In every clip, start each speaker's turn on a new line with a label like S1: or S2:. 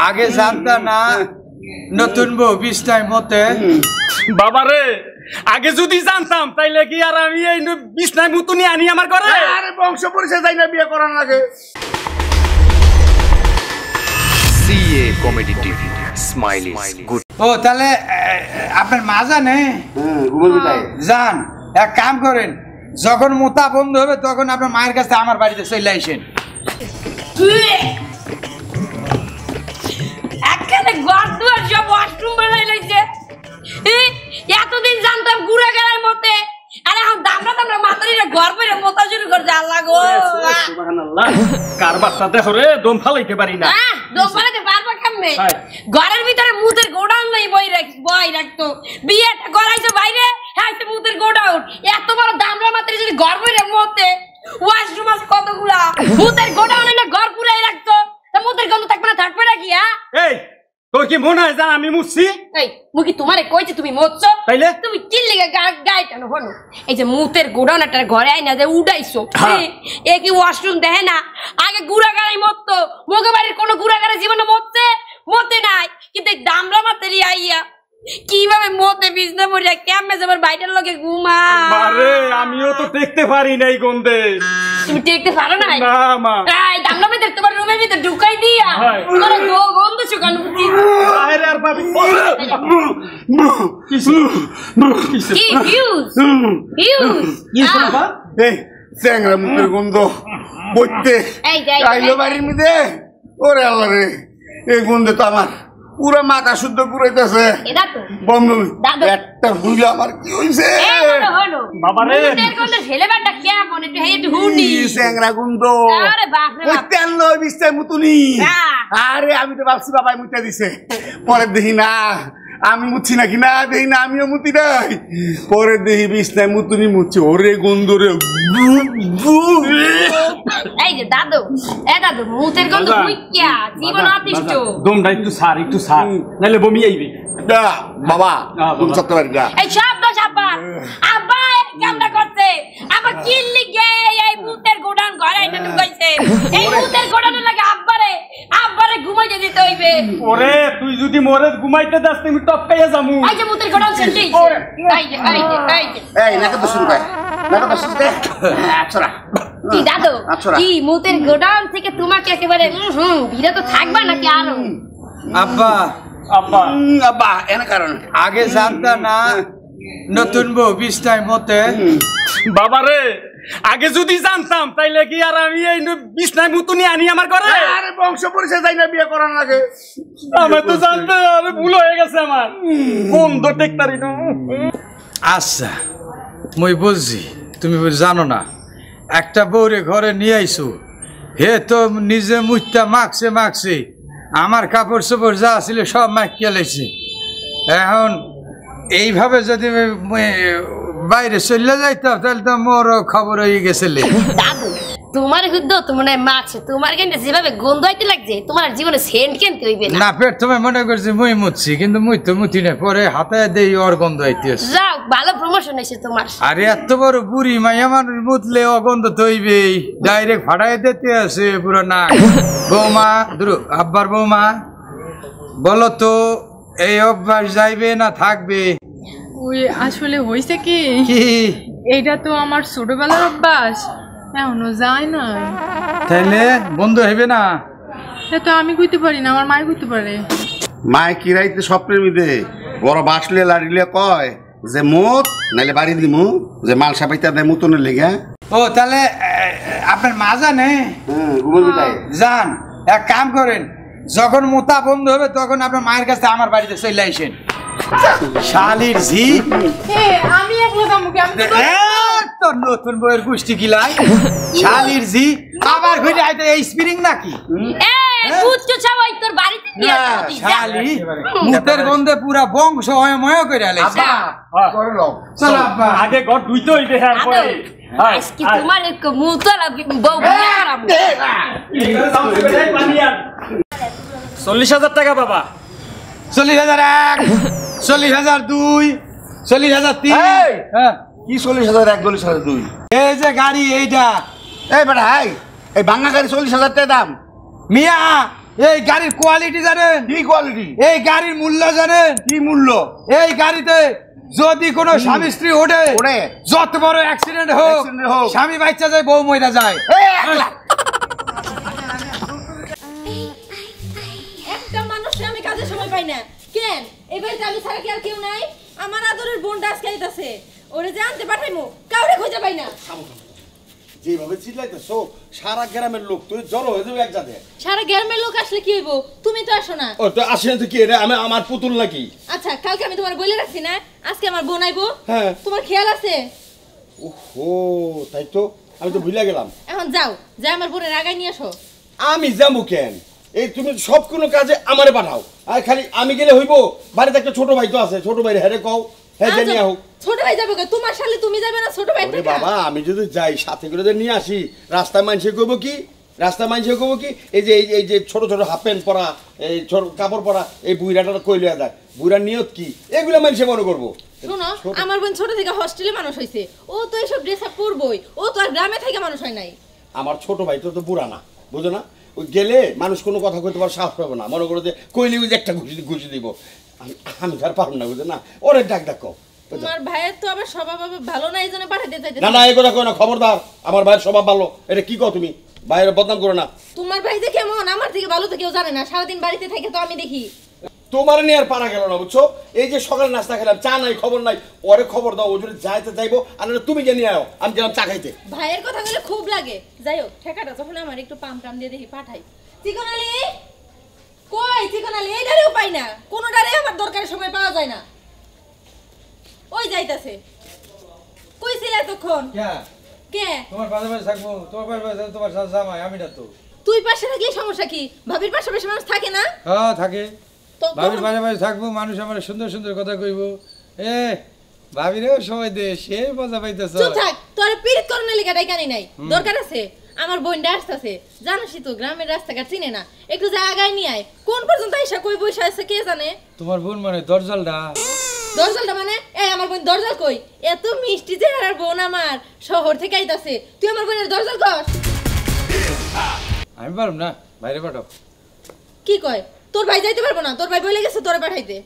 S1: আগে জানতা না নতুন বউ বিছনায় মতে
S2: বাবারে আগে যদি জানতাম তাইলে কি আর আমি এই বিছনায় মুতুনি আনি আমার ঘরে
S3: আরে বংশ পরিচয় যাই না বিয়ে করার আগে
S4: CA comedy TV smile is good
S1: ও তাহলে আপনার মা জানে জান এক কাম করেন যখন মোতা বন্ধ হবে তখন আপনার মায়ের কাছে আমার বাড়িতে চলে আসেন
S5: এখানে ঘর দুয়ার সব ওয়াশরুম বানাই লইছে এতদিন জানতাম গুড়া গেলার মতে আরে এখন দামরা মাতারিরা ঘর পরে মোতা শুরু করছে আল্লাহ গো
S2: সুবহানাল্লাহ কারবারটা দেখো রে দম ফালাইতে পারি না
S5: দম ফালাইতে পারবা কেমনে ঘরের ভিতরে মুতের গোডাউন লই বই রাখতো বিয়েটা করাইছো বাইরে হ্যাঁ মুতের গোডাউন এত বড় দামরা মাতারি যদি ঘর পরে মতে ওয়াশরুম আছে কতগুলা মুতের গোডাউন না ঘর পুরাই রাখতো তা মুতের গন্ধ থাকবে না কি হ্যাঁ
S2: এই তোর কি মনে হয় জান আমি মুছছি
S5: এই মুকি তোমারে কইছে তুমি মরছো
S2: তাইলে
S5: তুমি কি লিগে গাইটা না হলো এই যে মুতের গোডাউন একটা ঘরে আইনা যে উড়াইছো এ কি ওয়াশরুম দেখে না আগে গুড়া গাড়াই মরতো মোগে বাড়ির কোনো গুড়া গাড়া জীবনে মরতে নাই কিন্তু দামরা মাতেরি আইয়া কিভাবে মতে বিজনে পড়িয়া কেমনে যাবার বাইটার লগে ঘুমা
S2: আরে আমিও তো দেখতে পারি নাই গন্ধে
S5: তুমি দেখতে পারো না
S2: না মা
S5: এই দামরা ভিতর তোমার রুমের ভিতর ঢুকাই দিয়া তোমার গন্ধ শুকানো কি
S2: আরে আর ভাবি
S5: কি ভিউজ
S3: বাবা এই চ্যাংরা মুখের গন্ধ বইতে আইলো বাড়ির মধ্যে ওরে আল্লাহ রে এই গন্ধে তো আমার পুরো মাথা শুদ্ধ পুরাইতেছে বন্ধ একটা হুইলা আমার কি হইছে
S2: বাবা রে
S5: ছেলেবেলাটা কেমন একটু একটু হুডি
S3: চ্যাংরা গন্ধ
S5: আরে বাপ রে বাপ
S3: তেল লই বিস্তায় মুতুনি আরে আমি তো ভাবছি বাবাই মুতে দিছে পরে দেখি না আমি মুছি নাকি না দেখি না আমিও মুতি নাই পরে দেখি বিস্তায় মুতুনি মুছি ওরে গন্ধ রে
S5: এই যে দাদু দাদু মুতের গন্ধ কুইকিয়া জীবন অতিষ্ঠ
S2: দমটা একটু সার নাইলে বমি আইবে
S3: না বাবা তুমি সত্যি পারি না
S5: এই শব্দ চাপা আব্বা কামটা করছে আবার কি লিগে এই মুতের গোডাউন ঘরে আইনা ঢুকাইছে এই মুতের গোডাউন লাগে আব্বারে ঘুমাইতে দিতে হইবে
S2: ওরে তুই যদি মোরে ঘুমাইতে দাস তুমি টপকাইয়া যামু
S5: এই যে মুতের গোডাউন সেন্টি
S3: এই নাকা তো শুরু কর নাকা তো শুরু কর আচ্ছা
S5: কি দাদু কি মুতের গোডাউন থেকে তোমাকে একেবারে ভিড়ে তো থাকবা নাকি আরো
S1: আব্বা
S3: এনে কারণ
S1: আগে জানতা না নতুন বউ বিছনায় মতে
S2: বাবারে আগে যদি জানতাম তাইলে কি আর আমি এই বিছনায় মুতুনি আনি আমার ঘরে
S3: আরে বংশ পরিচয় যাই না বিয়ে করার আগে
S2: আমি তো জানতে আরে ভুল হয়ে গেছে আমার কোন তো টেকতারি না
S1: আচ্ছা মই বুঝছি তুমি জানো না একটা বউরে ঘরে নিয়ে আইছো হে তো নিজে মুইটা মাখছে আমার কাপড় চোপড় যা ছিল সব মাখিয়ে লাইছে এখন এইভাবে যদি বাইরে চলে যাইতাম তাহলে তো মোর খবর হয়ে গেছে
S5: দাদু তোমার হুদ্দ তোমার মাছে তোমার কিন্তু যেভাবে গন্ধ হইতে লাগছে তোমার জীবনে সেন্ট কিনতে হইবে
S1: না পেট তুমি মনে করছি মুই মুতছি কিন্তু মুই তো মুতি না পরে হাতে দেই ওর গন্ধ হইতে
S5: যাও ভালো প্রমোশন হইছে তোমার
S1: আরে এত বড় বুড়ি মাইয়া মানুষ মুতলে ও গন্ধ তো হইবেই ডাইরেক্ট ফাটাই দিতে আছে পুরো না বৌমা আব্বার বৌমা বলো তো এই অভ্যাস যাইবে না থাকবে
S6: ওই আসলে হইছে কি এইটা তো আমার ছোটবেলার অভ্যাস এখনো যায় না
S1: তাইলে বন্ধ হইবে না
S6: তো আমি কইতে পারি না আমার মাই কইতে পারে
S3: মায় কিরাইতে স্বপ্নের মধ্যে বড় বাসলে লাড়িলে কয় যে মত নাইলে বাড়ি দিমু যে মাল সাপাইতে দেয় মতনের লেগে
S1: ও তাহলে আপনার মা জানে জান এক কাম করেন যখন মোতা বন্ধ হবে তখন আপনার মায়ের কাছে আমার বাড়িতে চলে আসেন শালির ঝি
S6: আমি একলা যামুকে আমি
S1: তো নতুন বইয়ের গোষ্ঠী গিলাই শালির ঝি আবার ঘুরে আইতে এই স্প্রিং নাকি শালি মুতের গন্ধে পুরা বংশ হয়ময় করে আলাইছে চলো আব্বা
S2: আগে ঘর ধুইতে হইবে হ্যাঁ পরে
S5: আজকে তোমার এক মুতলা বউ খারাপ
S2: 40,000 টাকা বাবা
S1: 40,001 40,002 40,003
S3: হ্যাঁ কি 40,001 40,002
S1: এই যে গাড়ি এইটা
S3: এই বেটা এই বাংলা গাড়ি 40,000 টাকা দাম
S1: মিয়া এই গাড়ির কোয়ালিটি জানেন?
S3: কি কোয়ালিটি?
S1: এই গাড়ির মূল্য জানেন?
S3: কি মূল্য?
S1: এই গাড়িতে যদি কোনো স্বামী স্ত্রী ওঠে, যত বড় অ্যাক্সিডেন্ট হোক, স্বামী বাচ্চা যায়, বউ মইরা যায়।
S5: একটা মানুষ আমি কাজে সময় পাই না কেন? এবার আমি ছাড়া কি আর কেউ নাই? আমার আদরের বোনটা আজকে আইতাছে, ওরে যে আনতে পাঠাইমু কাউরে খুঁজে পাই না।
S3: যেভাবে চিল্লাইতেছো সারা গ্রামের লোক তুই জড়ো হয়ে যাবে এক জায়গায়।
S5: সারা গ্রামের লোক আসলে কি হইব? তুমি তো আসো না।
S3: ও তো আসে না তো কি রে? আমি আমার পুতুল নাকি?
S5: আচ্ছা কালকে আমি তোমার বলে রাখছি না আজকে আমার বোন আইবো?
S3: হ্যাঁ।
S5: তোমার খেয়াল আছে?
S3: ওহো তাই তো, আমি তো ভুলে গেলাম।
S5: এখন যাও, যা আমার বোনের আগায় নিয়ে আসো।
S3: আমি যাবো কেন? এই তুমি সব কোনো কাজে আমারে পাঠাও, আর খালি আমি গেলে হইব? বাড়িতে একটা ছোট ভাই তো আছে, ছোট ভাই হ্যাঁ কও, হ্যাঁ যে নিয়ে হোক।
S5: ছোট ভাই যাবে কে? তোমার শালি তুমি যাবে না ছোট ভাই?
S3: ওরে বাবা, আমি যদি যাই সাথে করে নিয়ে আসি, রাস্তায় মানুষে কইব কি? রাস্তায় মানুষে কইব কি? এই যে ছোট ছোট হাফ প্যান্ট পরা, এই ছোট কাপড় পরা, এই বুইরাটা কইলে দেয়, বুইরার নিয়ত কি? এগুলো মানুষে মনে করবো।
S5: শোনো, আমার বোন ছোট থেকে হস্টেলে মানুষ হইছে, ও তো এইসব ড্রেস আপ পরবই, ও তো আর গ্রামে থেকে মানুষ হয় নাই।
S3: আমার ছোট ভাই তো বুড়া না, বুঝো না? ওই গেলে মানুষ কোনো কথা কইতে পার সাহস পাবে না, মনে করো যে কইলে ওই যে একটা ঘুষি দিব। আমি তার পারব না, বুঝো না? ওরে ডাক ডাকো।
S5: তোমার ভাইয়ের তো আবার স্বভাব ভালো না, এইজন্য পাঠাইতে চাইতে।
S3: না না, এই কথা কই না, খবরদার। আমার ভাইয়ের স্বভাব ভালো, এটা কি কও তুমি? ভাইয়ের বদনাম করো না।
S5: তোমার ভাই যে কেমন আমার থেকে ভালো তো কেউ জানে না, সারাদিন বাড়িতে থাকে তো আমি দেখি।
S3: তোমার নিয়ে আর পারা গেল না, বুঝছো? এই যে সকালে নাস্তা খেলাম, চা নাই, খবর নাই, ওরে খবর দাও, ও যদি যাইতে যাইবো, আর তুমি যে নিয়ে আও, আমি গেলাম চা খাইতে।
S5: ভাইয়ের কথা বলে খুব লাগে। যাই হোক, ঠেকাটা যখন আমার একটু পাম টাম দিয়ে দেখি পাঠাই। চিকন আলী কই? চিকন আলী এই ডারেও পাই না, কোনো ডারে আমার দরকারের সময় পাওয়া যায় না। ওই যাইতাছে। কই ছিল এতক্ষণ? কে?
S1: তোমার পাশে পাশে থাকবো, তোমার পাশে পাশে তোমার জামাই, আমি না তো।
S5: তুই পাশে থাকলে সমস্যা কি? ভাবির পাশে পাশে মানুষ থাকে না?
S1: হ্যাঁ থাকে।
S5: তো
S1: ভাবির পাশে পাশে থাকবো, মানুষ আমার সুন্দর সুন্দর কথা কইব। এ ভাবিরেও সময় দে, সে মজা পাইতেছ।
S5: চুপ থাক, তোর পীড়িত করনের লেগে ডাইকানি নাই। দরকার আছে আমার বোনটা আসতেছে, জানোসই তো গ্রামের রাস্তাঘাট চিনে না, একটু যা আগায় নিয়ে আয়। কোন পর্যন্ত আইসা কই বইসা আছে কে জানে?
S1: তোমার বোন মানে দরজালটা?
S5: দরজালটা মানে? এই আমার বোন দরজাল কই? এত মিষ্টি চেহারার বোন আমার শহর থেকে আইতাছে, তুই আমার বোনের দরজাল কস?
S1: আমি পারব না, বাইরে পাঠাও।
S5: কি কয়? তোর ভাই যাইতে পারবো না? তোর ভাই বলে গেছে তোরে পাঠাইতে।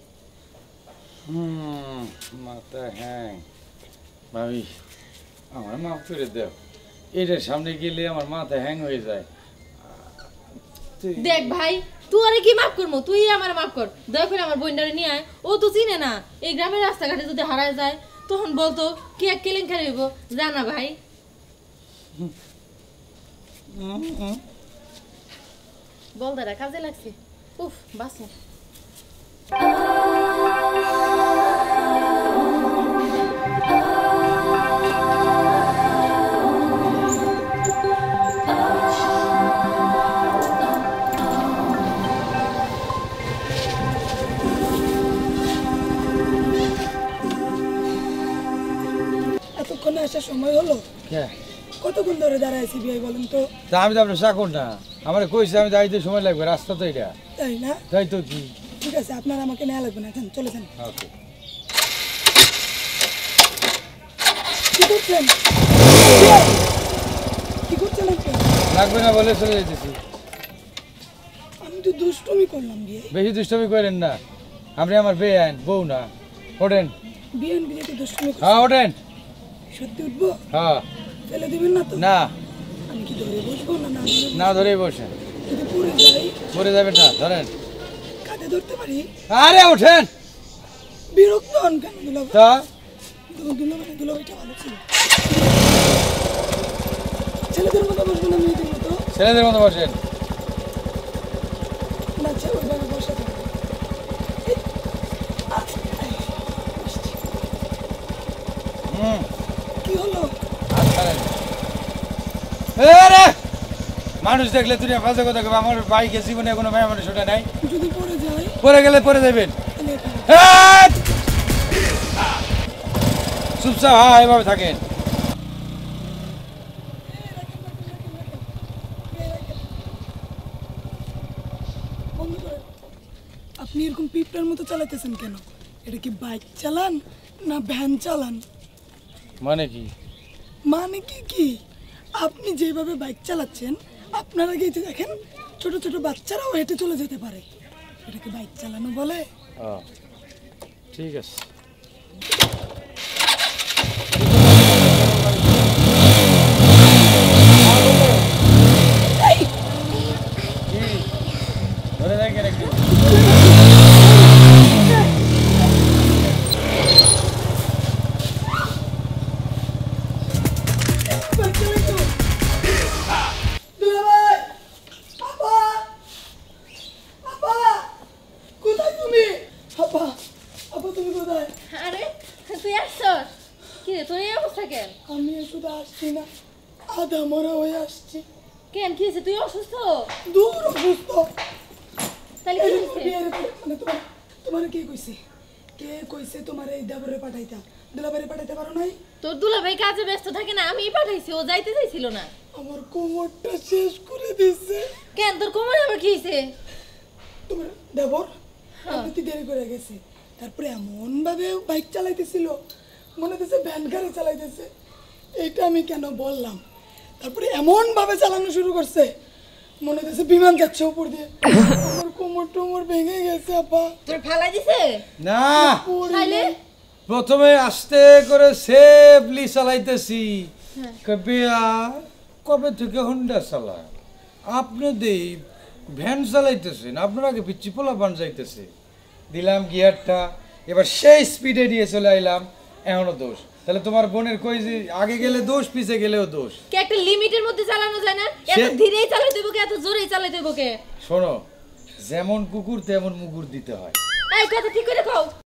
S1: মাথা হ্যাং। ভাবি আমার মাফ করে দাও, এটার সামনে গেলে আমার মাথা হ্যাং হয়ে যায়।
S5: দেখ ভাই, তুই আরে কি মাফ করবো? তুই আমার মাফ কর, দয়া করে আমার বোনটারে নিয়ে আয়। ও তো চিনে না, এই গ্রামের রাস্তাঘাটে যদি হারায় যায় তখন বলতো কি এক কেলেঙ্কারি হইব, জানা ভাই। বল দাদা, কাজে লাগছে। উফ বাসো।
S7: এতক্ষণে আসার সময় হলো? কতক্ষণ ধরে দাঁড়াইছি ভাই বলেন তো?
S1: আমি তো আপনার চাকর না, আমার কইছে আমি যাইতে সময় লাগবে, রাস্তা তো এটা।
S7: তাই না?
S1: তাই তো। কি
S7: ঠিক আছে, আপনার আমাকে নেওয়া লাগবে না, চলে যান।
S1: ওকে।
S7: কি করছেন? কি করছেন আপনি?
S1: লাগবে না বলে চলে যাইতেছি।
S7: আমি তো দুষ্টুমি করলাম বিয়ে।
S1: বেশি দুষ্টমি করেন না, আপনি আমার বেআইন বউ না। ওঠেন।
S7: বিয়েন বিয়ে তো দুষ্টুমি করছেন?
S1: হ্যাঁ ওঠেন।
S7: সত্যি উঠবো?
S1: হ্যাঁ।
S7: ফেলে দিবেন না তো?
S1: না
S7: আমি কি ধরে বসবো না? না
S1: না ধরেই বসেন।
S7: যদি পড়ে যাই?
S1: পড়ে যাবেন না, ধরেন।
S7: কাঁধে ধরতে পারি?
S1: আরে ওঠেন।
S7: বিরক্ত হন কেন দুলাভাই?
S1: তা
S7: দুলাভাইটা ভালো ছিল। ছেলেদের মতো বসবেন না মেয়েদের মতো?
S1: ছেলেদের মতো বসেন।
S7: না ওইভাবে বসা যাবে। কি হলো?
S1: মানুষ দেখলে তুই ফাঁসে কথা কবে, আমার বাইকে জীবনে কোনো মেয়ে মানুষ ওটা নাই।
S7: যদি পড়ে যায়?
S1: পড়ে গেলে পড়ে যাবেন। চুপচাপ হ্যাঁ এভাবে থাকেন।
S7: আপনি এরকম পিঁপড়ার মতো চালাতেছেন কেন? এটা কি বাইক চালান না ভ্যান চালান?
S1: মানে কি?
S7: মানে কি কি? আপনি যেভাবে বাইক চালাচ্ছেন, আপনার আগে যে দেখেন ছোট ছোট বাচ্চারাও হেঁটে চলে যেতে পারে, এটাকে বাইক চালানো বলে?
S1: ঠিক আছে। ধরে রাখেন একটু।
S7: কোথায় তুমি? আপা, আপা তুমি কোথায়?
S8: আরে তুই আসছস? কি রে তোর এই অবস্থা কেন?
S7: আমি শুধু আসছি না, আধা মরা হয়ে আসছি।
S8: কেন কি হয়েছে? তুই অসুস্থ?
S7: দূর অসুস্থ।
S8: তাহলে কি হয়েছে?
S7: মানে তোমার কে কইছে? কে কইছে তোমার এই দেবরে পাঠাইতা? দুলাবাড়ি পাঠাইতে পারো নাই?
S8: তোর দুলাভাই কাজে ব্যস্ত থাকে না, আমিই পাঠাইছি, ও যাইতে চাইছিল না।
S7: আমার কোমরটা শেষ করে দিছে।
S8: কেন তোর কোমরে আবার কি হয়েছে?
S7: তোমার দেবর আপনি দেরি করে গেছে, তারপরে এমন ভাবে বাইক চালাইতেছিল মনে হচ্ছে ভ্যান গাড়ি চালাইতেছে। এইটা আমি কেন বললাম? তারপরে এমন ভাবে চালানো শুরু করছে মনে হচ্ছে বিমান যাচ্ছে উপর দিয়ে। আমার কোমর টোমর ভেঙে গেছে আপা।
S8: তোর ফালাই দিছে?
S1: না,
S8: তাইলে
S1: প্রথমে আস্তে করে সেফলি চালাইতেছি। কবে থেকে হুন্ডা চালায়, আপনি দেই ভ্যান চালাইতেছেন, আপনার আগে পিচ্ছি পোলা বান যাইতেছে। দিলাম গিয়ারটা, এবার সেই স্পিডে দিয়ে চলে আইলাম, এখনো দোষ। তাহলে তোমার বোনের কই যে আগে গেলে দোষ, পিছে গেলেও দোষ।
S8: কে একটা লিমিটের মধ্যে চালানো যায় না? এত ধীরেই চালাতে হবে কে? এত জোরেই চালাতে হবে কে?
S1: শোনো, যেমন কুকুর তেমন মুগুর দিতে হয়।
S8: এই কথা ঠিক করে কও।